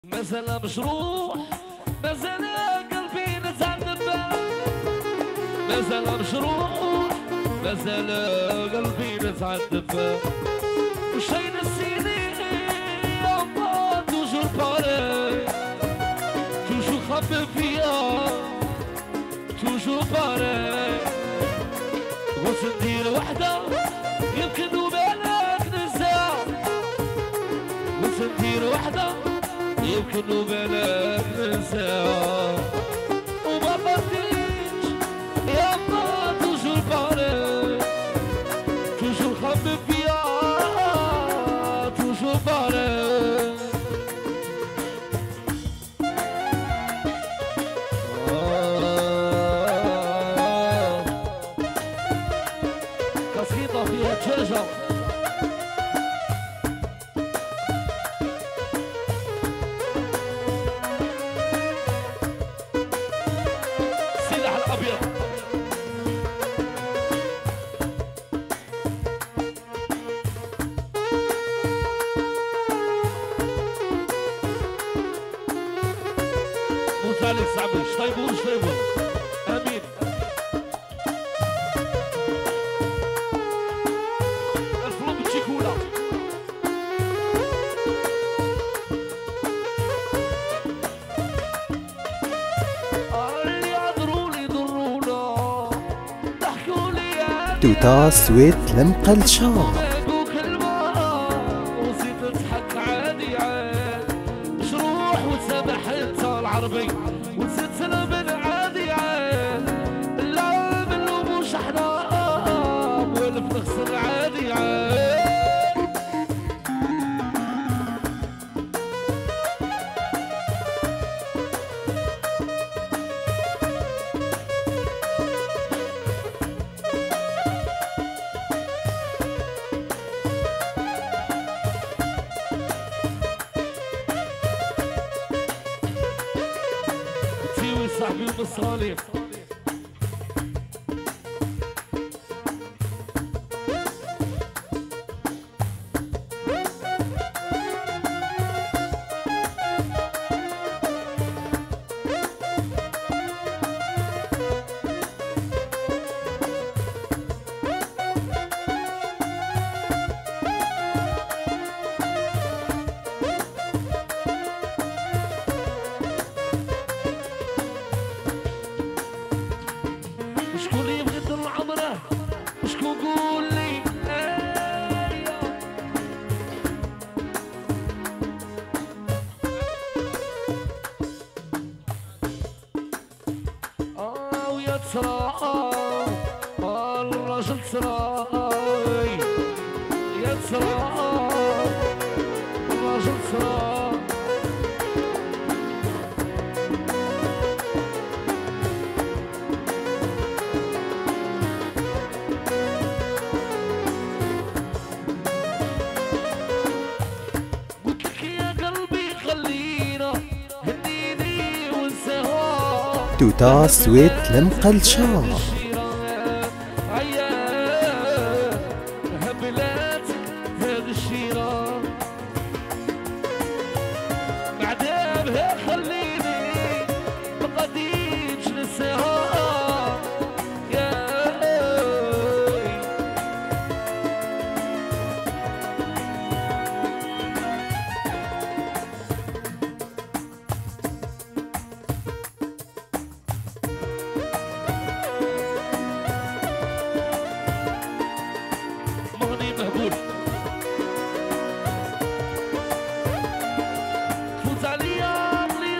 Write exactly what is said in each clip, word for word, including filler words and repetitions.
مازال مجروح، مازال قلبي نتعذب، مازال مجروح، مازال قلبي نتعذب. وشي نسيني يما توجور باري، توجور خبي فيا، توجور باري. قلت ندير وحدة يمكن وبالك ننسى، قلت ندير وحدة يمكن وبالك ننسى. وما قديش يما توجور باري، توجور خبي فيا، توجور باري. قصيدة فيها دجاجة. السلاح الأبيض موسى عليك صعبي. شطيبون شطيبون امين. الفلوم بالشيكولا. اللي يعذروني يضرونا، ضحكوا لي توتا سويت لمقلشار وزيد تضحك عادي عاد، جروح وتسامح انت العربي وتزيد تلمن عادي عاد. لا منلوموش احنا والف نخسر عادي عاد. تسيوي صاحبي ومصالح. شكون اللي يبغي يضل عمره؟ شكون قول لي؟ اه ويا تسرى اه الراجل تسرى يا تسرى الراجل تسرى. توتا سويت لمقلشار فوت عليا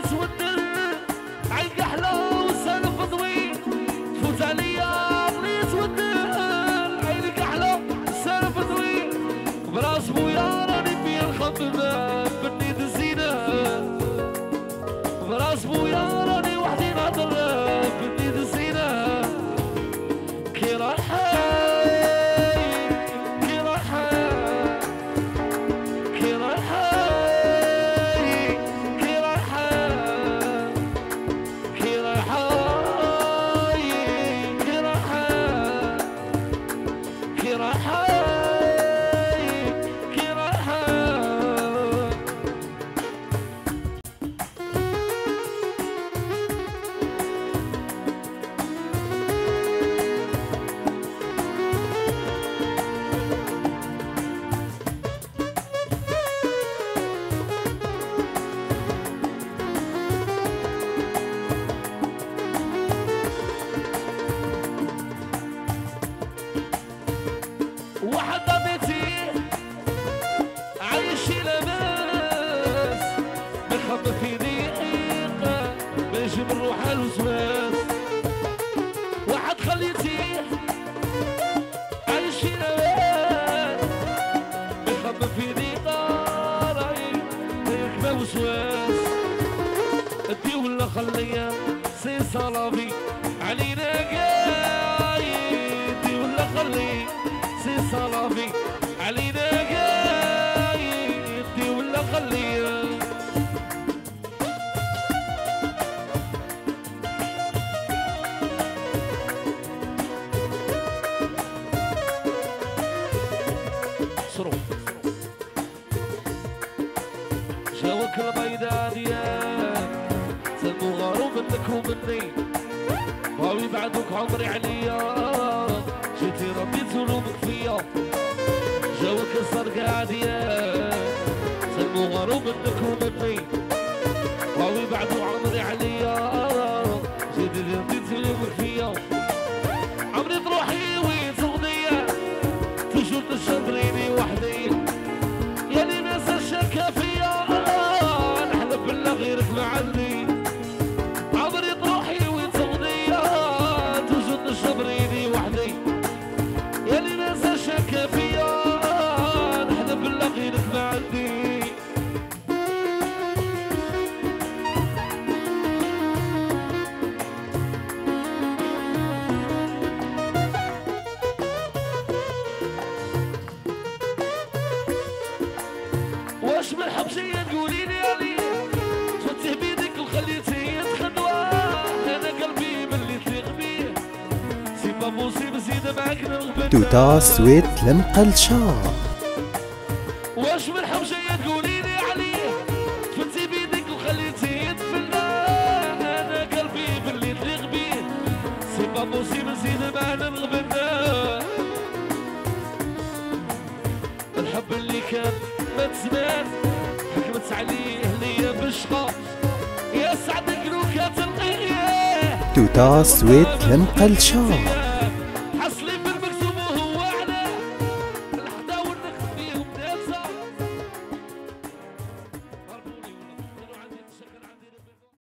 بخبى في دقيقة باجي من روحها الوسواس واحد خليتيه عايشين اوان بخبى في دقيقة راي يكبى وسواس ادي ولا خليا سي صلابي علينا قايد دي ولا خلي سي صلابي علينا قايد دي ولا خلي صرو جاوك البيضة ديال سمو غارو منك ومني واوي بعدك عمري عليا جيتي ربي ظلومك فيا جاوك الزرقاء ديال سمو غارو منك ومني واوي بعدك عمري عليا جيتي ربي ظلومك فيا عمري تروحي وين تغنية تجور تشبريني وحدي يا لي ناس الشكا فيا نحلف بالله غيرك ما عندي عمري تروحي وين تغنية تجور تشبريني وحدي يا لي ناس الشكا فيا نحلف بالله غيرك ما عندي واش من حبشية تقولي لي علي تفتح بيدك وخليتيه يتخدوى انا قلبي ملي تليق بيه سي با بوسيبل زيد معاك نغبن توتا سويت المقلشة. واش من حبشية تقولي لي علي تفتح بيدك وخليتيه يتفلى انا قلبي ملي تليق بيه سي با بوسيبل زيد معانا نغبن الحب اللي كان ما تسمعت حكمت عليه ليا بشقى يا سعدك لو كانت تلقيه توتا سويت المقلشة.